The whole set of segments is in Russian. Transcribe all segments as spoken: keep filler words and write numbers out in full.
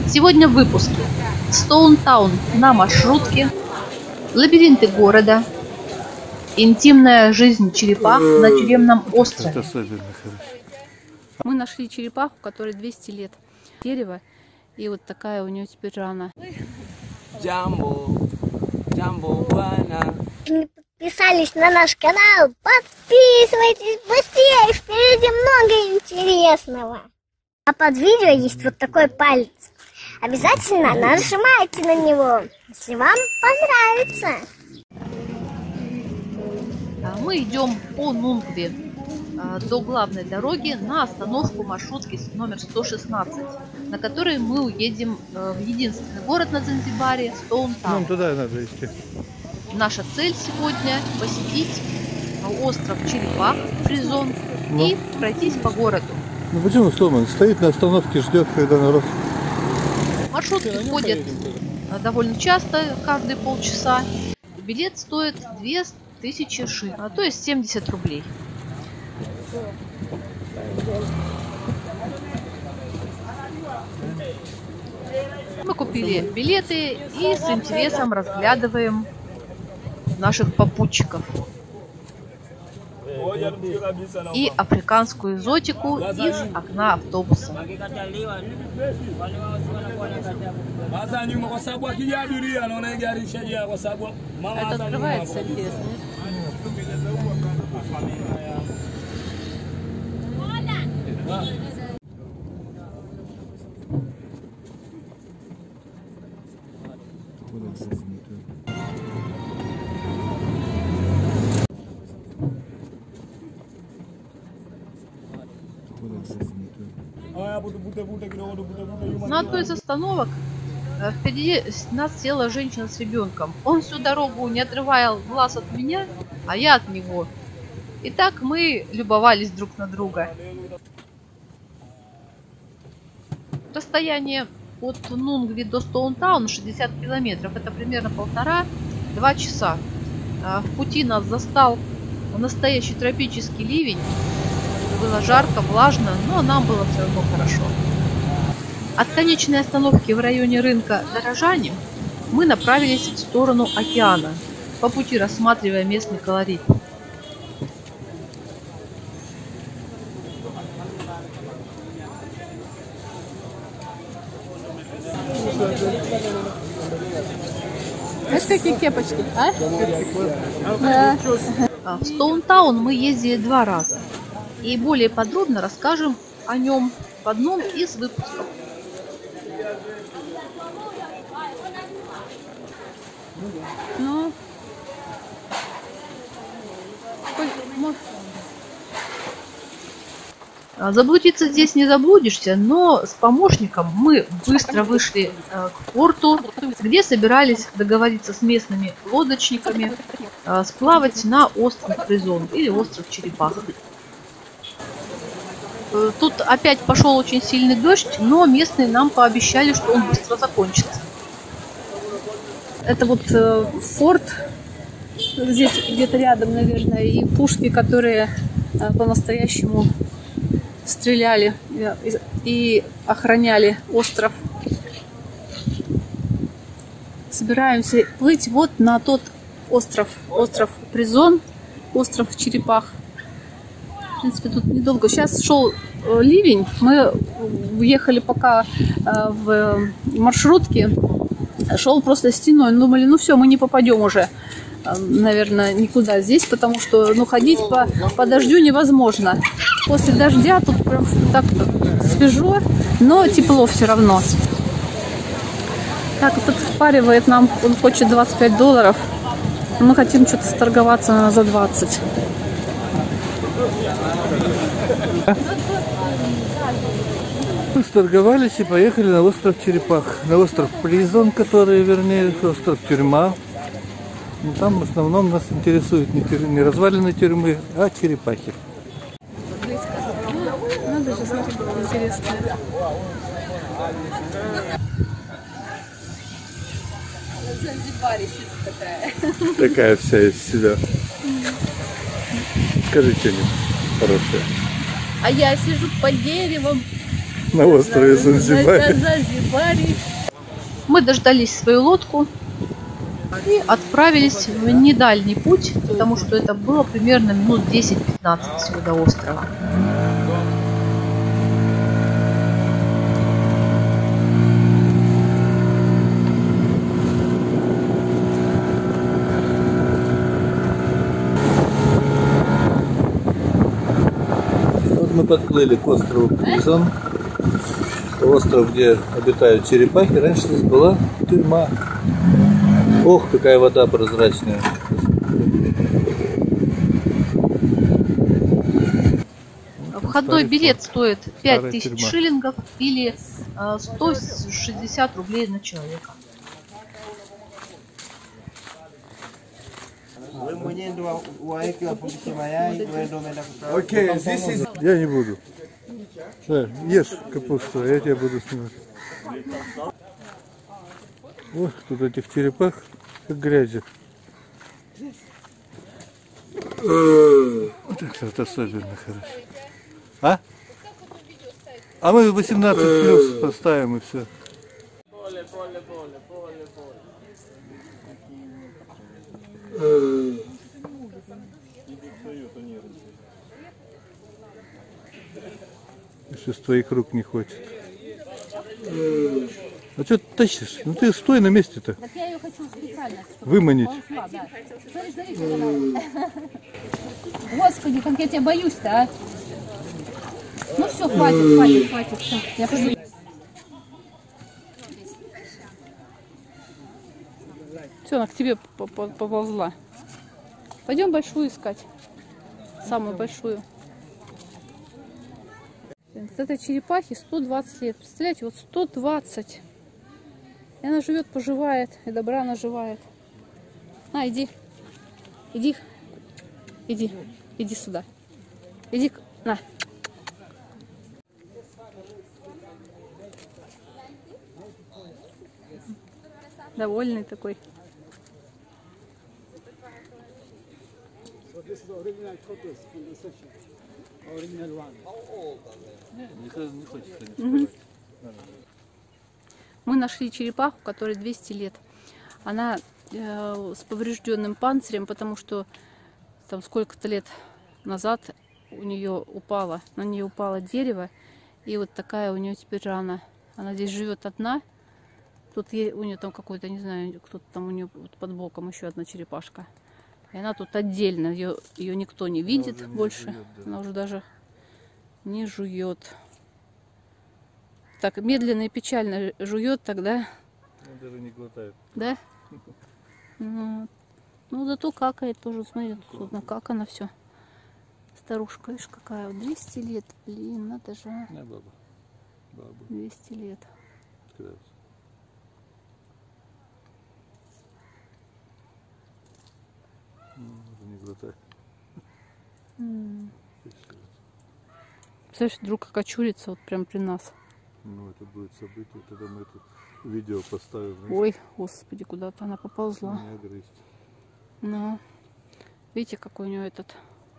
Сегодня в выпуске: Стоунтаун на маршрутке, лабиринты города, интимная жизнь черепах на тюремном острове. Мы нашли черепаху, которой двести лет. Дерево, и вот такая у нее теперь рана. Джамбо, Джамбо, Подписались на наш канал, подписывайтесь быстрее, впереди много интересного. А под видео есть вот такой палец. Обязательно нажимайте на него, если вам понравится. Мы идем по Нунгве до главной дороги на остановку маршрутки номер сто шестнадцать, на которой мы уедем в единственный город на Занзибаре — Стоунтаун. Нам туда надо идти. Наша цель сегодня — посетить остров Черепах, Фризон, ну. и пройтись по городу. Ну почему сломан? Стоит на остановке, ждет, когда народ. Маршрутки ходят довольно часто, каждые полчаса. Билет стоит две тысячи ши, а то есть семьдесят рублей. Мы купили билеты и с интересом разглядываем наших попутчиков. И африканскую экзотику из окна автобуса. Это открывается, интересно. На одной из остановок впереди нас села женщина с ребенком. Он всю дорогу не отрывал глаз от меня, а я от него. И так мы любовались друг на друга. Расстояние от Нунгви до Стоунтауна шестьдесят километров. Это примерно полтора-два часа. В пути нас застал настоящий тропический ливень. Было жарко, влажно, но нам было все равно хорошо. От конечной остановки в районе рынка Дорожани мы направились в сторону океана, по пути рассматривая местный колорит. Знаешь, какие кепочки, а? В Стоунтаун мы ездили два раза. И более подробно расскажем о нем в одном из выпусков. Ну, заблудиться здесь не заблудишься, но с помощником мы быстро вышли к порту, где собирались договориться с местными лодочниками сплавать на остров Фризон или остров Черепах. Тут опять пошел очень сильный дождь, но местные нам пообещали, что он быстро закончится. это вот э, форт, здесь где-то рядом, наверное, и пушки, которые э, по-настоящему стреляли и, и охраняли остров. Собираемся плыть вот на тот остров, остров Фризон, остров Черепах. В принципе, тут недолго. Сейчас шел ливень, мы уехали пока в маршрутке, шел просто стеной. Думали, ну все, мы не попадем уже, наверное, никуда здесь, потому что ну, ходить по, по дождю невозможно. После дождя тут прям так свежо, но тепло все равно. Так, этот впаривает нам, он хочет двадцать пять долларов. Мы хотим что-то сторговаться за двадцать. Мы сторговались и поехали на остров Черепах. На остров Фризон, который, вернее, остров Тюрьма. Но там в основном нас интересуют не, тюр... не развалины тюрьмы, а черепахи. Надо же смотреть, интересно. Такая. Такая вся из себя. Скажи что-нибудь хорошее. А я сижу под деревом. на острове Занзибаре. Занзибаре. Мы дождались свою лодку и отправились в недальний путь, потому что это было примерно минут десять-пятнадцать всего до острова. Вот мы подплыли к острову Призон. Остров, где обитают черепахи. Раньше здесь была тюрьма. Ох, какая вода прозрачная. Входной билет стоит пять тысяч тюрьма. шиллингов или э, сто шестьдесят рублей на человека. Okay, this is Я не буду. Да, ешь капусту, а я тебя буду снимать. Ох, тут этих черепах как грязи. Вот это вот особенно хорошо. А? А мы восемнадцать плюс поставим и все. Сейчас твоих рук не хочет. А что ты тащишь? Ну ты стой на месте-то. Так я ее хочу специально, чтобы Выманить. ползла, да. Смотри, смотри, как она. Господи, как я тебя боюсь-то, а. Ну все, хватит, хватит, хватит. Все, я пойду. Все, она к тебе поползла. Пойдем большую искать. Самую большую. Вот этой черепахе сто двадцать лет. Представляете, вот сто двадцать. И она живет, поживает, и добра наживает. На, иди. Иди. Иди. Иди сюда. Иди. На. Довольный такой. Угу. Мы нашли черепаху, которой двести лет. Она э, с поврежденным панцирем, потому что там сколько-то лет назад у нее упало, на нее упало дерево, и вот такая у нее теперь рана. Она здесь живет одна. Тут ей, у нее там какой-то, не знаю, кто-то там у нее вот под боком еще одна черепашка. И она тут отдельно, ее, ее никто не видит она больше. Жует, да. Она уже даже не жует. Так медленно и печально жует тогда. Она даже не глотает. Да? Ну, ну зато какает тоже, смотри, судно, как она все. Старушка, видишь, какая, двести лет, блин, надо же. Не, баба. Баба. двести лет. Открывается. Не глотай. Mm. Представляешь, вдруг окочурится вот прям при нас. Ну, это будет событие, тогда мы это видео поставим. Ой, господи, куда-то она поползла. Не огрызть. Ну, видите, какой у нее этот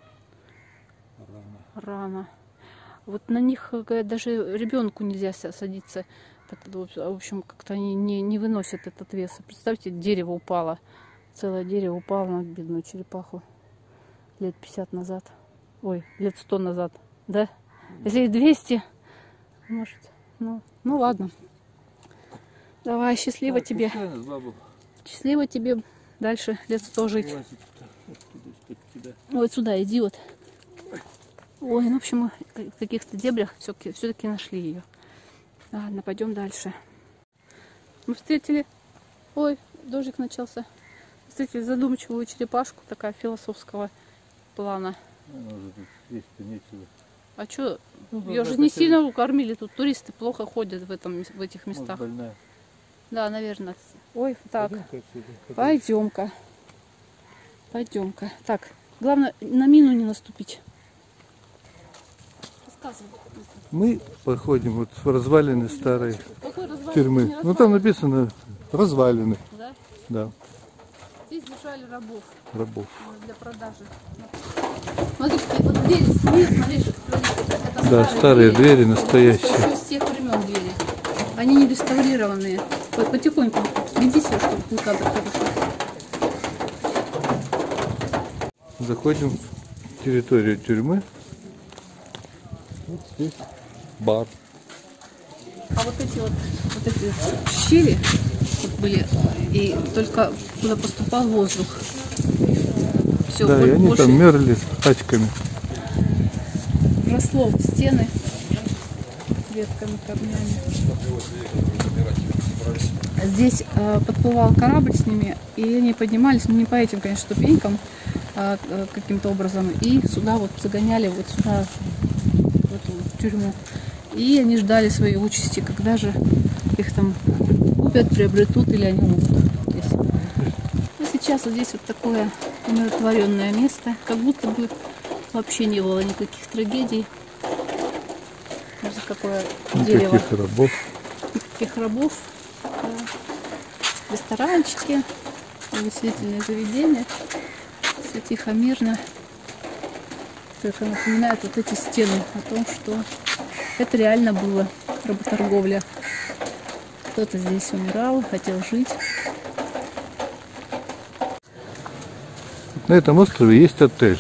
Рана. рана. Вот на них, говорят, даже ребенку нельзя садиться. В общем, как-то они не, не выносят этот вес. Представьте, дерево упало. Целое дерево упало на бедную черепаху. Лет пятьдесят назад. Ой, лет сто назад. Да? Если двести, может. Ну, ну ладно. Давай, счастливо так, тебе. Счастливо тебе дальше лет сто жить. Вот сюда иди вот. Ой, ну в общем, мы в каких-то дебрях все-таки все-таки нашли ее. Ладно, пойдем дальше. Мы встретили... Ой, дождик начался. Встретили задумчивую черепашку, такая философского плана. А что? Ну, ее же не сильно кормили, тут туристы плохо ходят в, этом, в этих местах. Может, да, наверное. Ой, так. Пойдем-ка. Пойдем-ка. Так, главное на мину не наступить. Мы походим вот в развалины старой тюрьмы. Ну там написано развалины. Да? Да. Здесь держали рабов. Рабов. Для продажи. Смотри, вот двери, смотри, смотри, это да, старые, старые двери, двери настоящие. Еще с тех они не реставрированные. Вот потихоньку веди себя, чтобы кадр хороший. Заходим в территорию тюрьмы. Вот здесь бар. А вот эти вот, вот эти щели вот были, и только туда поступал воздух. Все, Да, вот и они больше там мерли тачками. росло в стены ветками, корнями. Здесь э, подплывал корабль с ними, и они поднимались, ну не по этим, конечно, ступенькам, а, э, каким-то образом, и сюда вот загоняли, вот сюда, в эту тюрьму. И они ждали своей участи, когда же их там купят, приобретут или они умрут здесь. Ну, сейчас вот здесь вот такое умиротворенное место, как будто бы вообще не было никаких трагедий. Даже какое дерево. Никаких рабов. Никаких рабов. Да. Ресторанчики, увеселительные заведения. Все тихо, мирно. Только напоминает вот эти стены о том, что это реально было работорговля. Кто-то здесь умирал, хотел жить. На этом острове есть отель.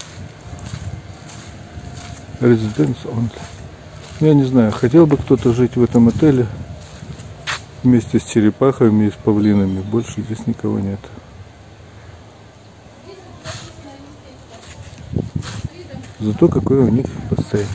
Residence Only. Я не знаю, хотел бы кто-то жить в этом отеле вместе с черепахами и с павлинами. Больше здесь никого нет. Зато какой у них бассейн.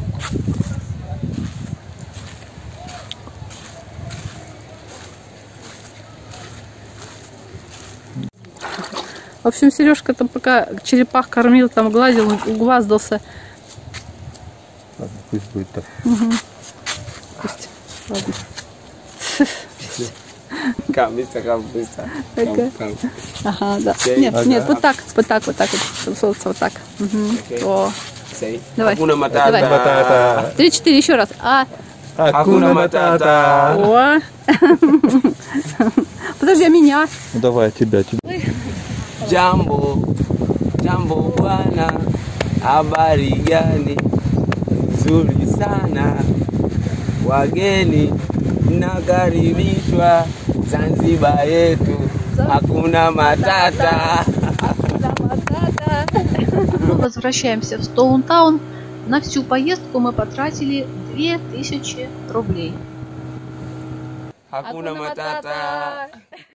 В общем, Сережка там пока черепах кормил, там гладил, угваздался. Ладно, пусть будет так. Угу. Пусть. Ладно. Come, mister, come, mister. Ага. Come, come. Ага, да. Окей. Нет, Ага. нет, вот так, вот так, вот так, вот, вот, вот так. Угу. Окей. О, Say. давай. Hakuna Matata. Давай. Матата. Три-четыре, еще раз. А, Hakuna Matata. о. Подожди, а меня? Ну давай, тебя, тебя. Jambo, jambo bwana, habari gani? Nzuri sana, wageni mnakaribishwa Zanzibar yetu, hakuna matata. Мы возвращаемся в Стоунтаун. На всю поездку мы потратили две тысячи рублей. Hakuna matata.